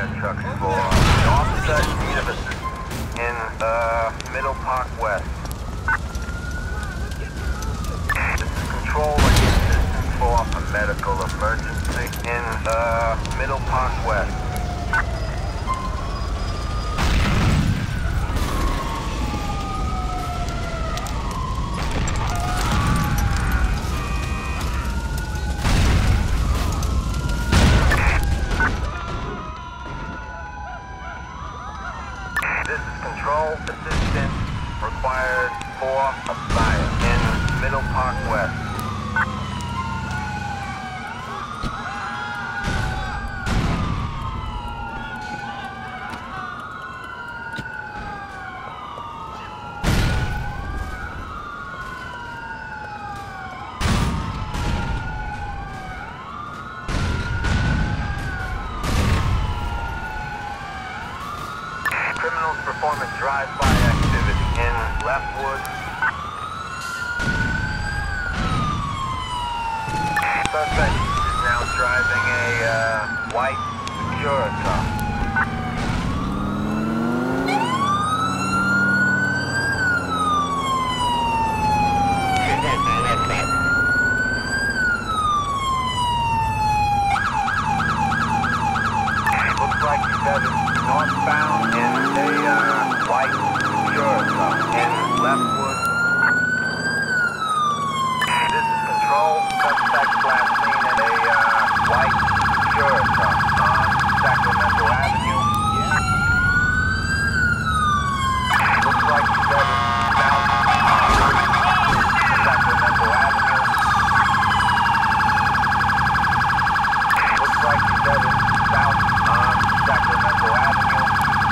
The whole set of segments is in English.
fire trucks for an officer in need of assistance in Middle Park West. This is Control. I need assistance for a medical emergency in Middle Park West. Assistance required for a fire in Middle Park West. Criminals performing drive-by activity in Leftwood. Suspect is now driving a white Securitas. Looks like he's headed northbound in a white Securitas in Leftwood. This is Control. Suspect last seen in a white Securitas on Sacramento Avenue. Looks like he's headed south on Sacramento Avenue. Looks like he's headed south on Sacramento Avenue.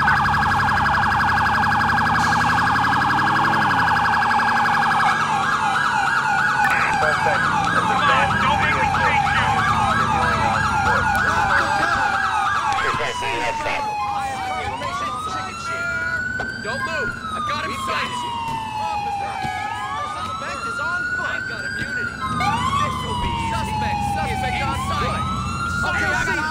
Suspect has abandoned the vehicle, continuing on foot. Don't move! I've got him sighted! Officer! Suspect is on foot! I've got immunity! This will be easy! Suspect on foot! Okay, I got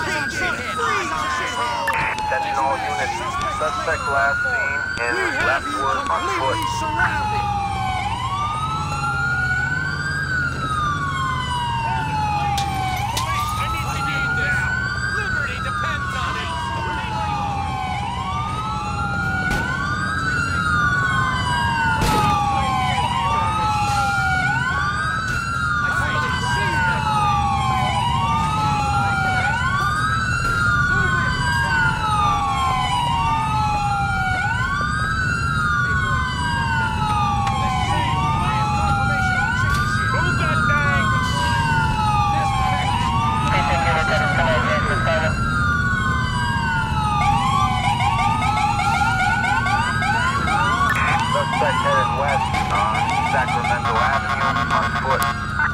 Attention all units. Suspect last seen in Leftwood on foot. Surrounded! I need this! Liberty depends on it! Suspect headed west on Sacramento Avenue on foot.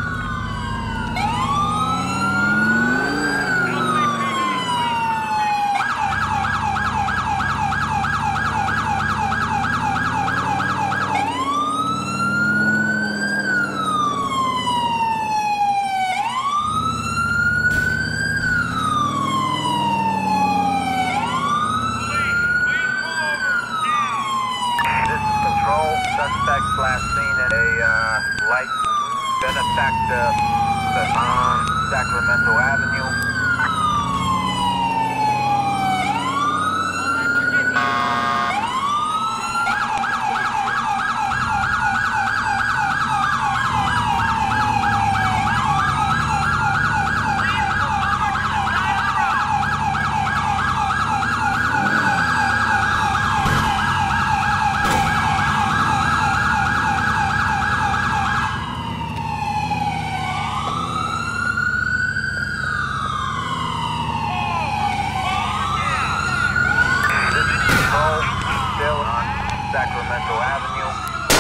Suspect last seen in a light benefactor on Sacramento Avenue. Still on Sacramento Avenue.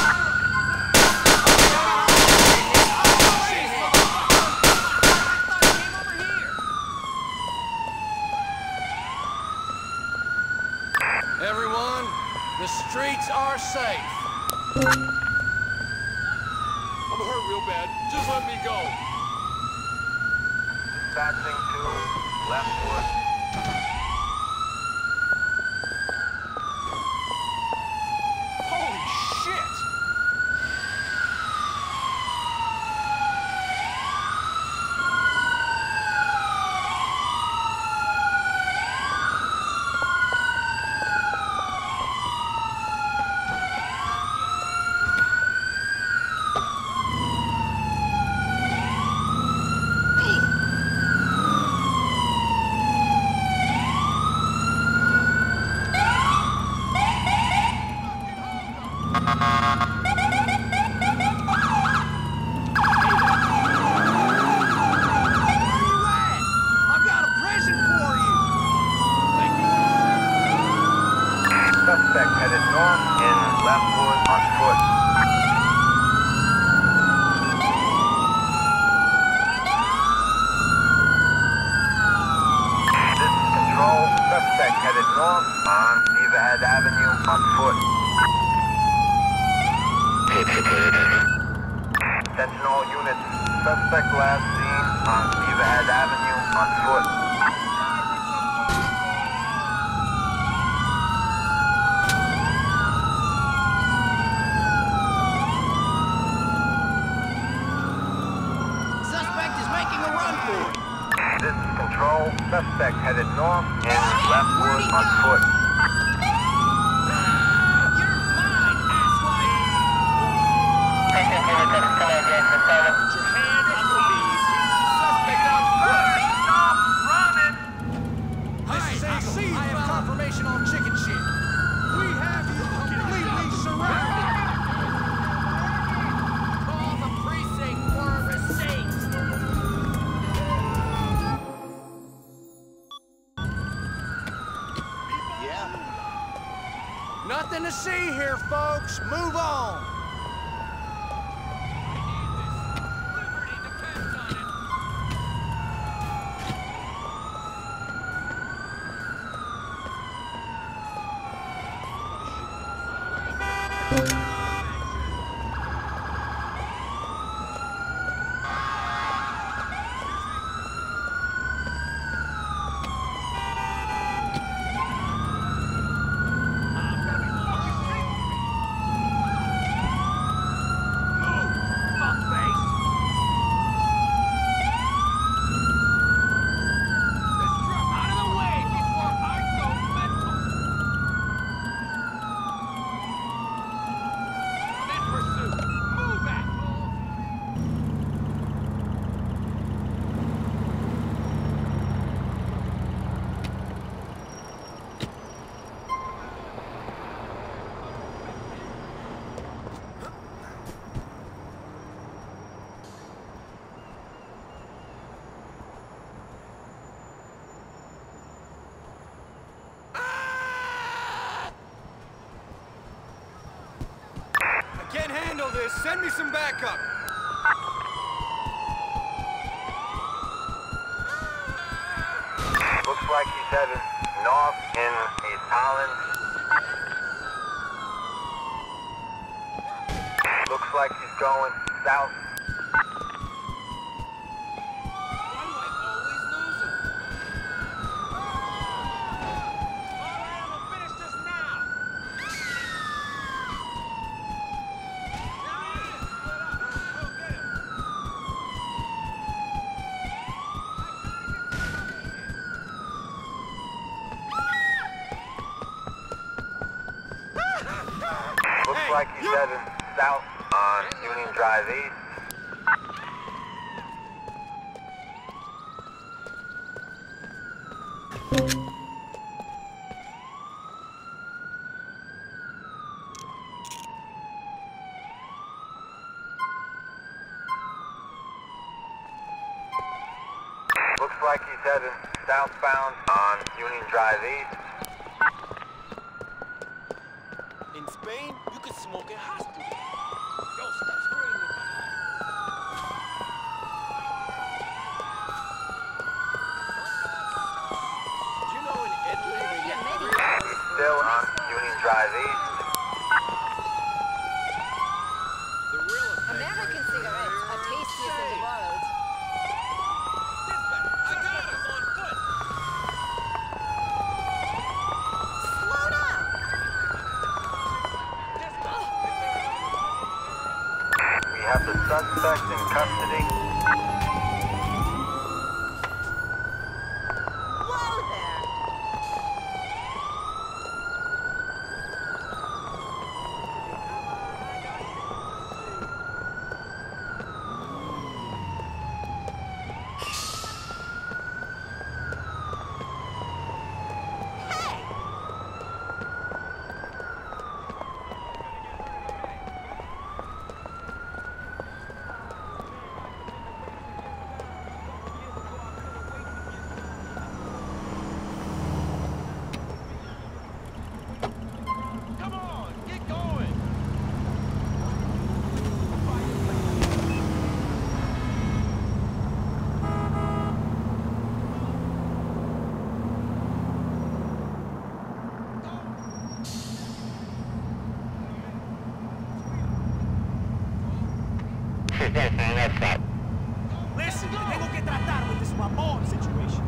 Everyone, the streets are safe. I'm hurt real bad. Just let me go. Dispatching to Leftwood. leftward on foot. This is Control. Suspect headed north on Beaverhead Avenue on foot. Sentinel units. Suspect last seen on Beaverhead Avenue on foot. This is Control. Suspect headed north in leftward on foot. You're mine, asswipe! Put your hand up the bees. Suspect on foot! Stop running! This is Eagle. I have confirmation on chicken shit. We have you completely surrounded. Call the precinct for a receipt. Nothing to see here, folks. Move on. Liberty depends on it. Can't handle this. Send me some backup. Looks like he's headed north in East Holland. Looks like he's going south. Why do I always lose him? All right, I'm gonna finish this now. Looks like he's headed south on Union Drive East. Looks like he's headed southbound on Union Drive East. In Spain, you can smoke in hospital. Yo, stop screaming. Do you know in Italy they get He's still on Union Drive East. the real effect? American cigarettes are tastiest in the world. Dispatch, I got him on foot. Slow down! We have the suspect in custody. Whoa there! Listen, te tengo que tratar with this Ramon situation.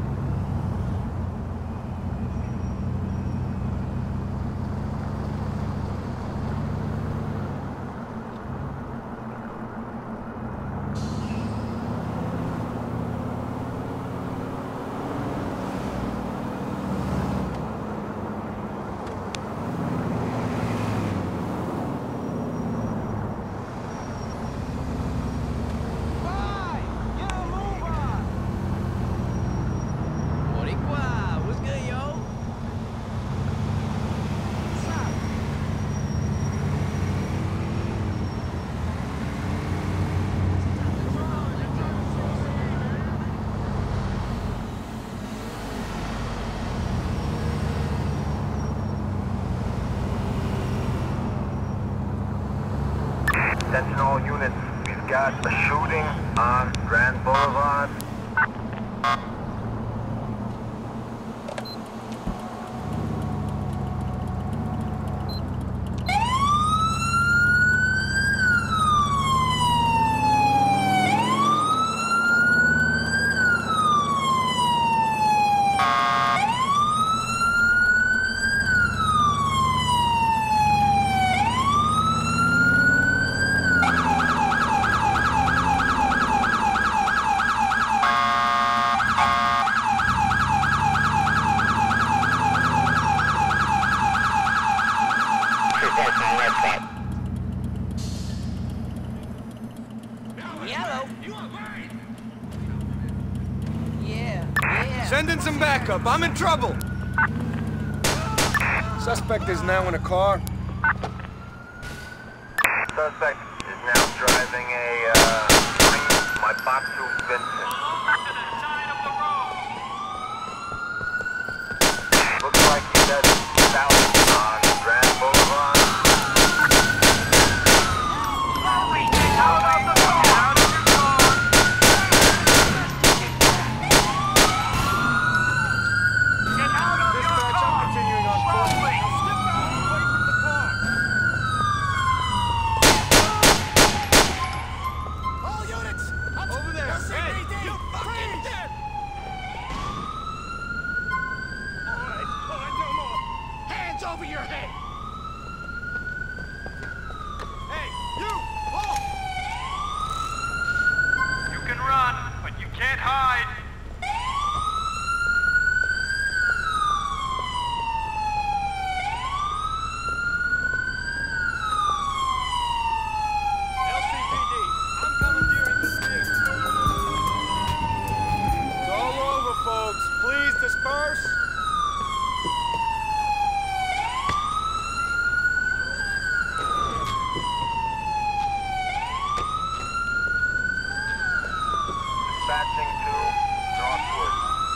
Boricua, what's good, yo? Attention all units, we've got a shooting on Grand Boulevard. Yellow? Yeah. Send in some backup. I'm in trouble. Suspect is now in a car. Suspect is now driving a green Matsu Vincent. Looks like he's headed south on Grand Boulevard. Dispatch, I'm continuing on foot. All units! Over there. LCPD! You fucking dead! All right, no more. Hands over your head! Hey, you! Halt! You can run, but you can't hide. LCPD, I'm commandeering this vehicle. It's all over, folks. Please disperse. Dispatching to northward.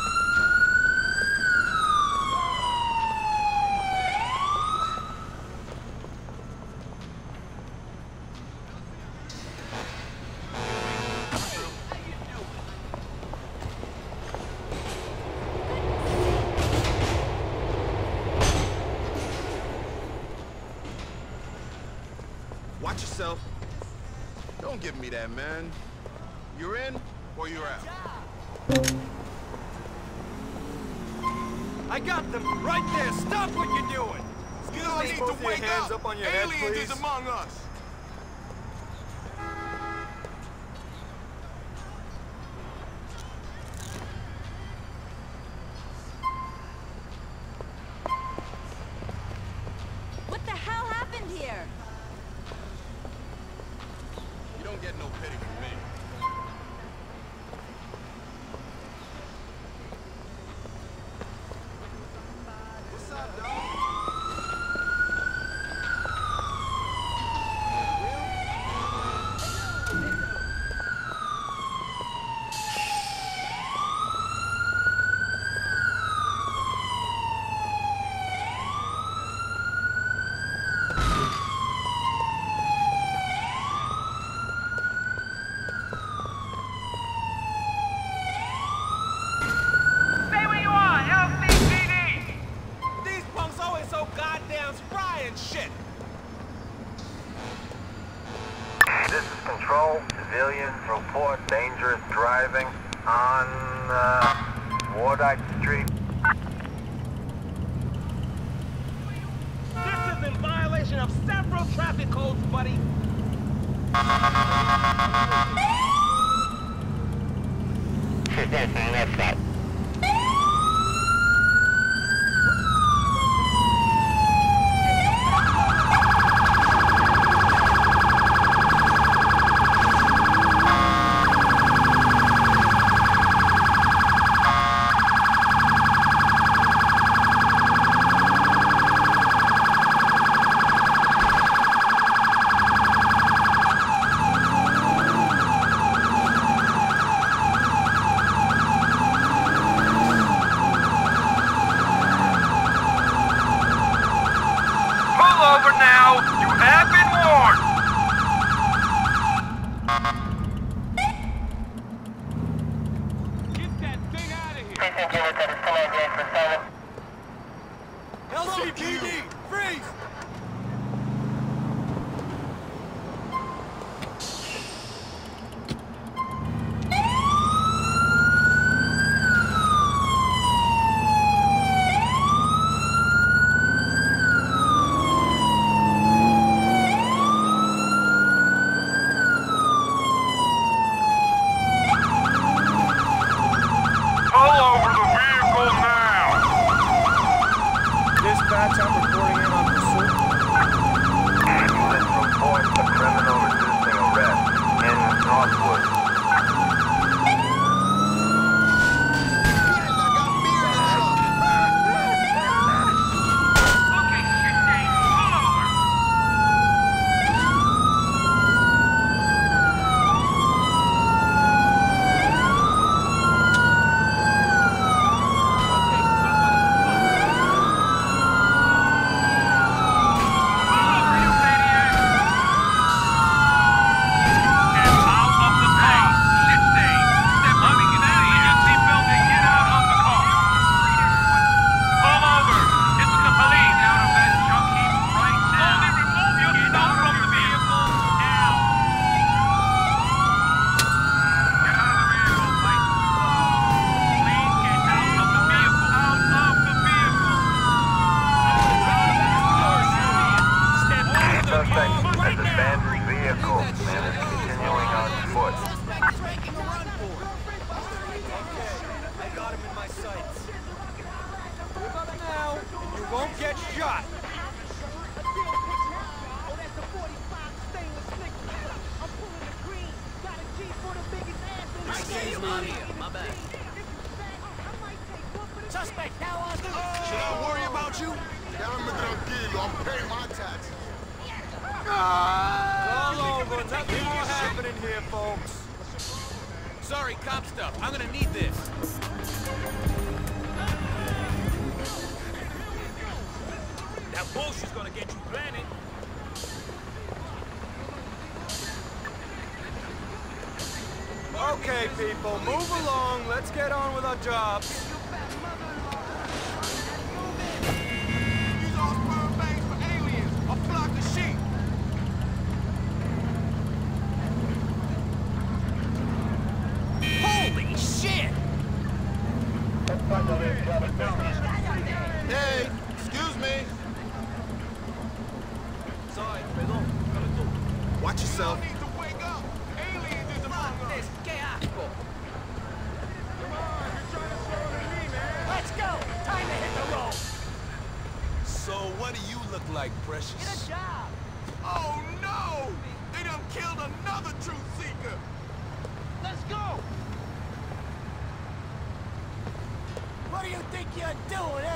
Watch yourself. Don't give me that, man. You're in or you're out. I got them right there. Stop what you're doing. You don't need to wake hands up. up on your head, Aliens please. is among us. What the hell happened here? You don't get no pity from me. What's up, dog? Civilians report dangerous driving on Wardite Street. This is in violation of several traffic codes, buddy. LCPD, freeze! Dispatch, I'm reporting in on pursuit. Ambulance reports a criminal resisting arrest in Northwood. Won't get shot. Excuse me. My bad. Suspect now on the... Should I worry about you? Dame tranquilo, I'm paying my taxes. All over. Nothing more happening here, folks. Sorry, cop stuff. I'm gonna need this. That bullshit's gonna get you planted. Okay, people, move along. Let's get on with our jobs. These are sperm bangs for aliens. A flock of sheep. Holy shit! Hey, excuse me. Sorry, perdón. Watch yourself. Need to wake up. Aliens is among us. ¡Qué asco! Let's go! Time to hit the road! So what do you look like, Precious? Get a job! Oh no! They done killed another truth seeker! Let's go! What do you think you're doing,